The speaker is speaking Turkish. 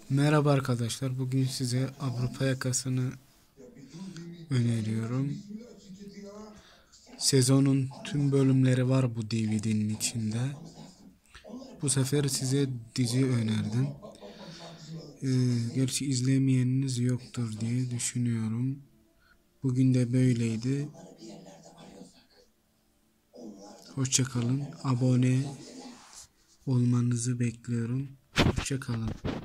Merhaba arkadaşlar. Bugün size Avrupa Yakası'nı öneriyorum. Sezonun tüm bölümleri var bu DVD'nin içinde. Bu sefer size dizi önerdim. Gerçi izlemeyeniniz yoktur diye düşünüyorum. Bugün de böyleydi. Hoşça kalın. Abone olmanızı bekliyorum. Hoşça kalın.